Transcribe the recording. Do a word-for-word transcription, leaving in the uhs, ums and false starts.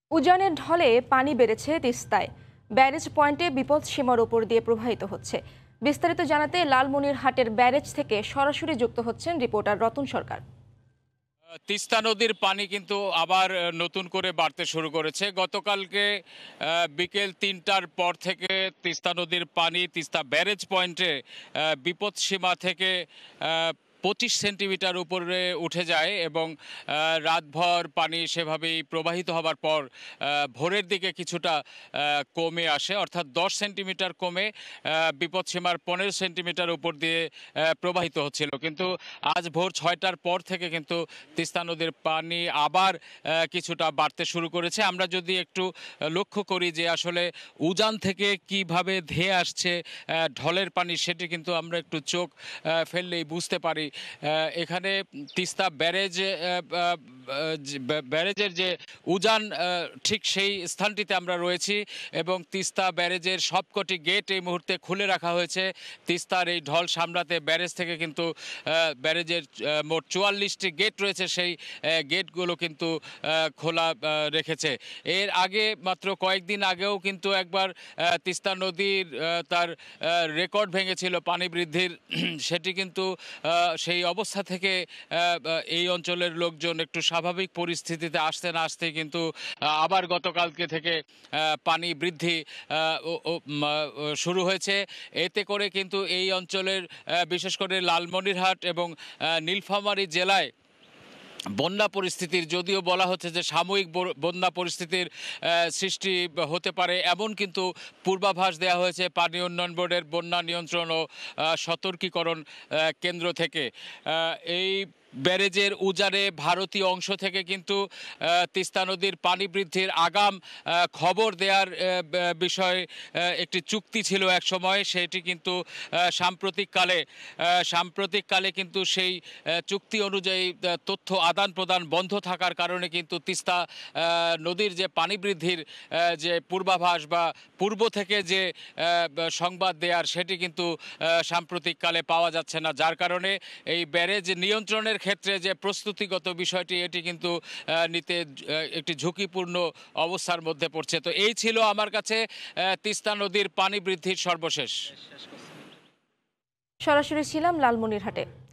উজানের ঢলে পানি বেড়েছে তিস্তায়। ব্যারেজ পয়েন্টে বিপদ সীমার উপর দিয়ে প্রবাহিত হচ্ছে। বিস্তারিত জানাতে লালমনিরহাটের ব্যারেজ থেকে সরাসরি যুক্ত হচ্ছেন রিপোর্টার রতন সরকার। তিস্তা নদীর পানি কিন্তু আবার নতুন করে বাড়তে শুরু করেছে। গতকালকে বিকেল তিনটার পর থেকে তিস্তা নদীর পানি তিস্তা ব্যারেজ পয়েন্টে বিপদ সীমা থেকে পঁচিশ সেন্টিমিটার উপরে উঠে যায় এবং রাতভর পানি সেভাবেই প্রবাহিত হবার পর ভোরের দিকে কিছুটা কমে আসে, অর্থাৎ দশ সেন্টিমিটার কমে বিপদসীমার পনেরো সেন্টিমিটার উপর দিয়ে প্রবাহিত হচ্ছিল। কিন্তু আজ ভোর ছয়টার পর থেকে কিন্তু তিস্তা নদীর পানি আবার কিছুটা বাড়তে শুরু করেছে। আমরা যদি একটু লক্ষ্য করি যে আসলে উজান থেকে কিভাবে ধেয়ে আসছে ঢলের পানি, সেটি কিন্তু আমরা একটু চোখ ফেললেই বুঝতে পারি। এখানে তিস্তা ব্যারেজ ব্যারেজের যে উজান, ঠিক সেই স্থানটিতে আমরা রয়েছি এবং তিস্তা ব্যারেজের সবকটি গেট এই মুহূর্তে খুলে রাখা হয়েছে। তিস্তার এই ঢল সামলাতে ব্যারেজ থেকে কিন্তু ব্যারেজের মোট চুয়াল্লিশটি গেট রয়েছে, সেই গেটগুলো কিন্তু খোলা রেখেছে। এর আগে মাত্র কয়েকদিন আগেও কিন্তু একবার তিস্তা নদীর তার রেকর্ড ভেঙেছিল পানি বৃদ্ধির, সেটি কিন্তু সেই অবস্থা থেকে এই অঞ্চলের লোকজন একটু স্বাভাবিক পরিস্থিতিতে আসতে না আসতে কিন্তু আবার গতকালকে থেকে পানি বৃদ্ধি শুরু হয়েছে। এতে করে কিন্তু এই অঞ্চলের বিশেষ করে লালমনিরহাট এবং নীলফামারী জেলায় বন্যা পরিস্থিতির, যদিও বলা হচ্ছে যে সাময়িক বন্যা পরিস্থিতির সৃষ্টি হতে পারে, এমন কিন্তু পূর্বাভাস দেওয়া হয়েছে পানি উন্নয়ন বোর্ডের বন্যা নিয়ন্ত্রণ ও সতর্কীকরণ কেন্দ্র থেকে। এই ব্যারেজের উজানে ভারতীয় অংশ থেকে কিন্তু তিস্তা নদীর পানি বৃদ্ধির আগাম খবর দেওয়ার বিষয়ে একটি চুক্তি ছিল এক সময়, সেটি কিন্তু সাম্প্রতিককালে সাম্প্রতিককালে কিন্তু সেই চুক্তি অনুযায়ী তথ্য আদান প্রদান বন্ধ থাকার কারণে কিন্তু তিস্তা নদীর যে পানি বৃদ্ধির যে পূর্বাভাস বা পূর্ব থেকে যে সংবাদ দেওয়ার, সেটি কিন্তু সাম্প্রতিককালে পাওয়া যাচ্ছে না, যার কারণে এই ব্যারেজ নিয়ন্ত্রণের ক্ষেত্রে যে প্রস্তুতিগত বিষয়টি, এটি কিন্তু নিতে একটি ঝুঁকিপূর্ণ অবস্থার মধ্যে পড়ছে। তো এই ছিল আমার কাছে তিস্তা নদীর পানি বৃদ্ধির সর্বশেষ। সরাসরি ছিলাম লালমনিরহাটে।